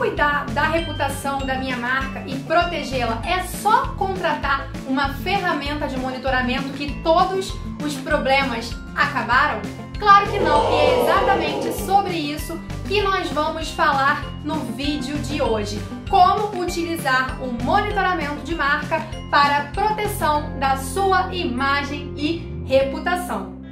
cuidar da reputação da minha marca e protegê-la é só contratar uma ferramenta de monitoramento que todos os problemas acabaram? Claro que não, e é exatamente sobre isso que nós vamos falar no vídeo de hoje. Como utilizar o monitoramento de marca para a proteção da sua imagem e reputação.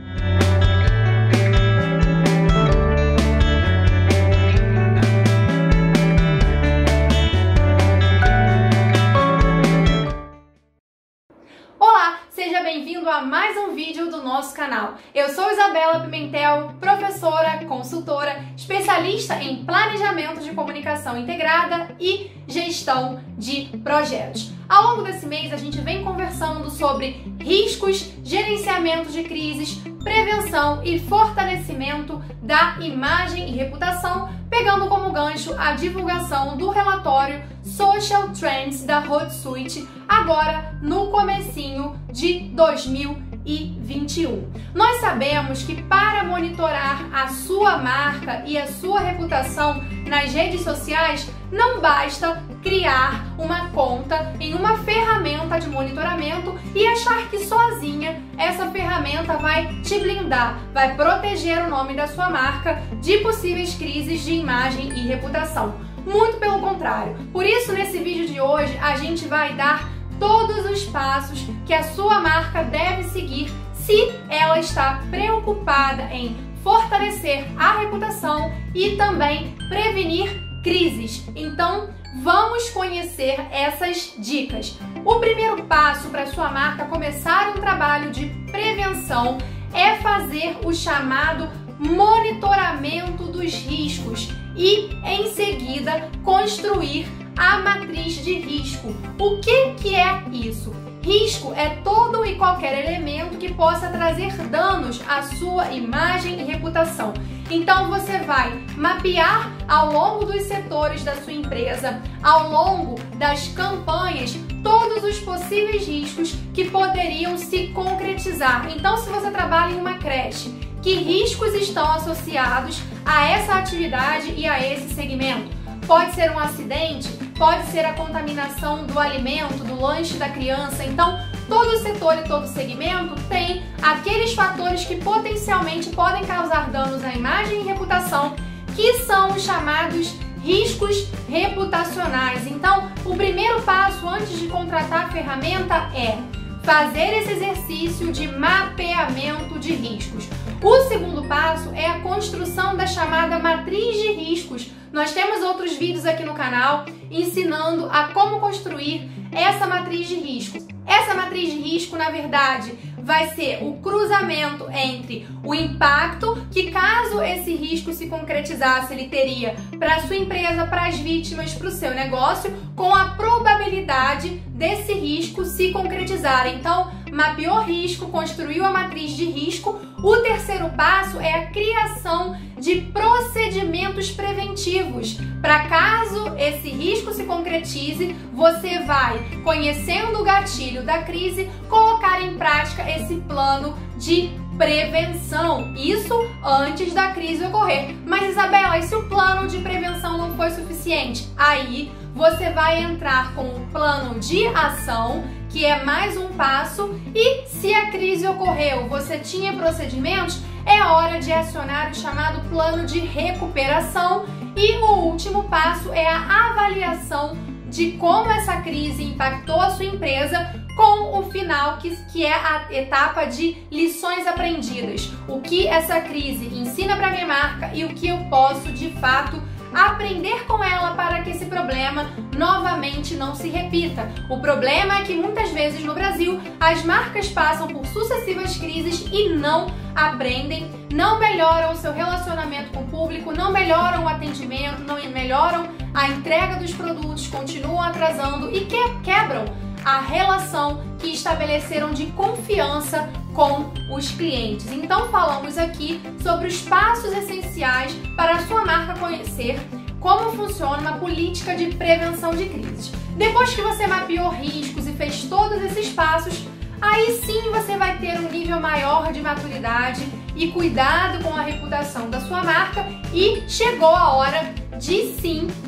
Seja bem-vindo a mais um vídeo do nosso canal. Eu sou Isabela Pimentel, professora, consultora, especialista em planejamento de comunicação integrada e gestão de projetos. Ao longo desse mês, a gente vem conversando sobre riscos, gerenciamento de crises, prevenção e fortalecimento da imagem e reputação, pegando como gancho a divulgação do relatório Social Trends da Hootsuite, agora no comecinho de 2021. Nós sabemos que para monitorar a sua marca e a sua reputação nas redes sociais, não basta criar uma conta em uma ferramenta de monitoramento e achar que sozinha essa ferramenta vai te blindar, vai proteger o nome da sua marca de possíveis crises de imagem e reputação. Muito pelo contrário. Por isso, nesse vídeo de hoje, a gente vai dar todos os passos que a sua marca deve seguir se ela está preocupada em fortalecer a reputação e também prevenir crises. Então, vamos conhecer essas dicas. O primeiro passo para a sua marca começar um trabalho de prevenção é fazer o chamado monitoramento dos riscos e, em seguida, construir a matriz de risco. O que é isso? Risco é todo e qualquer elemento que possa trazer danos à sua imagem e reputação. Então você vai mapear ao longo dos setores da sua empresa, ao longo das campanhas, todos os possíveis riscos que poderiam se concretizar. Então, se você trabalha em uma creche, que riscos estão associados a essa atividade e a esse segmento? Pode ser um acidente, pode ser a contaminação do alimento, do lanche da criança. Então, todo setor e todo segmento tem aqueles fatores que potencialmente podem causar danos à imagem e reputação, que são os chamados riscos reputacionais. Então, o primeiro passo antes de contratar a ferramenta é fazer esse exercício de mapeamento de riscos. O segundo passo é a construção da chamada matriz de riscos. Nós temos outros vídeos aqui no canal ensinando a como construir essa matriz de risco. Essa matriz de risco, na verdade, vai ser o cruzamento entre o impacto que, caso esse risco se concretizasse, ele teria para a sua empresa, para as vítimas, para o seu negócio, com a probabilidade desse risco se concretizar. Então, mapeou risco, construiu a matriz de risco. O terceiro passo é a criação de procedimentos preventivos. Para caso esse risco se concretize, você vai, conhecendo o gatilho da crise, colocar em prática esse plano de prevenção. Isso antes da crise ocorrer. Mas, Isabela, e se o plano de prevenção não foi suficiente? Aí você vai entrar com o plano de ação, que é mais um passo, e se a crise ocorreu, você tinha procedimentos, é hora de acionar o chamado plano de recuperação. E o último passo é a avaliação de como essa crise impactou a sua empresa, com o final, que é a etapa de lições aprendidas. O que essa crise ensina para minha marca e o que eu posso, de fato, aprender com ela para que esse problema novamente não se repita. O problema é que muitas vezes no Brasil as marcas passam por sucessivas crises e não aprendem, não melhoram o seu relacionamento com o público, não melhoram o atendimento, não melhoram a entrega dos produtos, continuam atrasando e quebram a relação que estabeleceram de confiança com os clientes. Então falamos aqui sobre os passos essenciais para a sua marca conhecer como funciona uma política de prevenção de crises. Depois que você mapeou riscos e fez todos esses passos, aí sim você vai ter um nível maior de maturidade e cuidado com a reputação da sua marca e chegou a hora de sim contratar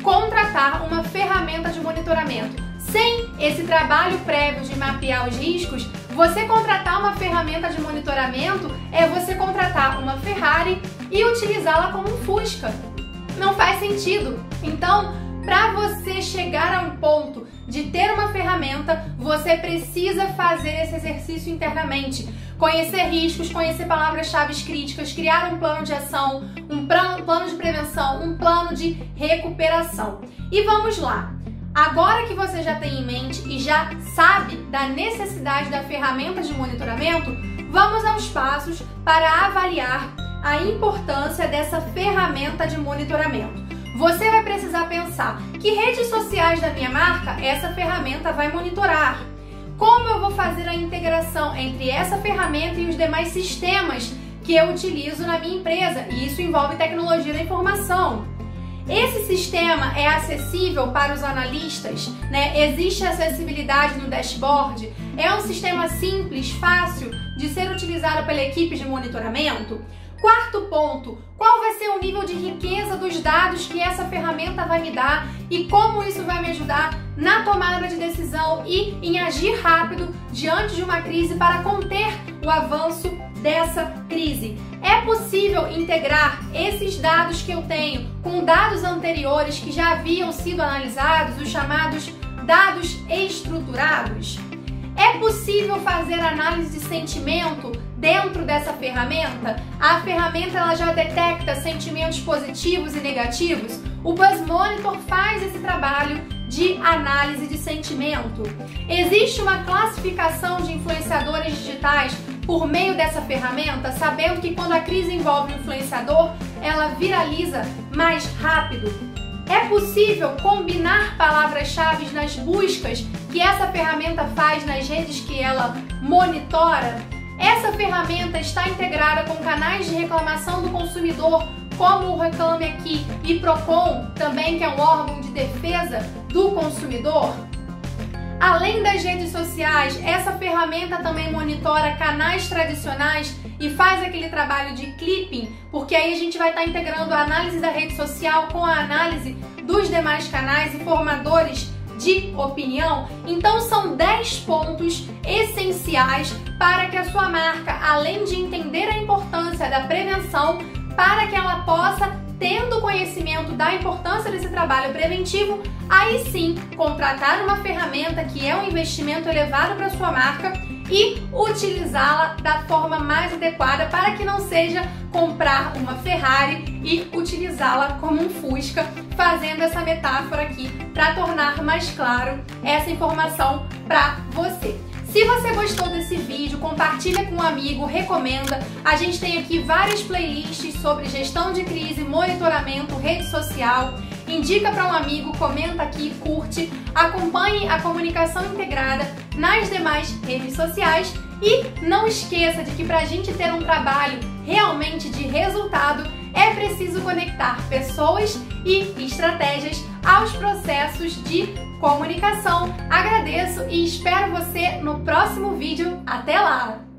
contratar uma ferramenta de monitoramento. Sem esse trabalho prévio de mapear os riscos, você contratar uma ferramenta de monitoramento é você contratar uma Ferrari e utilizá-la como um Fusca. Não faz sentido. Então, para você chegar a um ponto de ter uma ferramenta, você precisa fazer esse exercício internamente. Conhecer riscos, conhecer palavras-chave críticas, criar um plano de ação, um plano de prevenção, um plano de recuperação. E vamos lá. Agora que você já tem em mente e já sabe da necessidade da ferramenta de monitoramento, vamos aos passos para avaliar a importância dessa ferramenta de monitoramento. Você vai precisar pensar: que redes sociais da minha marca essa ferramenta vai monitorar? Como eu vou fazer a integração entre essa ferramenta e os demais sistemas que eu utilizo na minha empresa? E isso envolve tecnologia da informação. Esse sistema é acessível para os analistas, né? Existe acessibilidade no dashboard? É um sistema simples, fácil de ser utilizado pela equipe de monitoramento? Quarto ponto, qual vai ser o nível de riqueza dos dados que essa ferramenta vai me dar e como isso vai me ajudar na tomada de decisão e em agir rápido diante de uma crise para conter o avanço dessa crise. É possível integrar esses dados que eu tenho com dados anteriores que já haviam sido analisados, os chamados dados estruturados? É possível fazer análise de sentimento dentro dessa ferramenta? A ferramenta ela já detecta sentimentos positivos e negativos? O Buzz Monitor faz esse trabalho de análise de sentimento. Existe uma classificação de influenciadores digitais por meio dessa ferramenta, sabendo que quando a crise envolve o influenciador, ela viraliza mais rápido. É possível combinar palavras-chave nas buscas que essa ferramenta faz nas redes que ela monitora? Essa ferramenta está integrada com canais de reclamação do consumidor, como o Reclame Aqui e Procon, também, que é um órgão de defesa do consumidor? Além das redes sociais, essa ferramenta também monitora canais tradicionais e faz aquele trabalho de clipping, porque aí a gente vai estar integrando a análise da rede social com a análise dos demais canais e formadores de opinião. Então são 10 pontos essenciais para que a sua marca, além de entender a importância da prevenção, para que ela possa, tendo conhecimento da importância desse trabalho preventivo, aí sim contratar uma ferramenta que é um investimento elevado para a sua marca e utilizá-la da forma mais adequada, para que não seja comprar uma Ferrari e utilizá-la como um Fusca, fazendo essa metáfora aqui para tornar mais claro essa informação para você. Se você gostou desse vídeo, compartilha com um amigo, recomenda. A gente tem aqui várias playlists sobre gestão de crise, monitoramento, rede social. Indica para um amigo, comenta aqui, curte, acompanhe a comunicação integrada nas demais redes sociais e não esqueça de que para a gente ter um trabalho realmente de resultado, é preciso conectar pessoas e estratégias aos processos de comunicação. Agradeço e espero você no próximo vídeo. Até lá!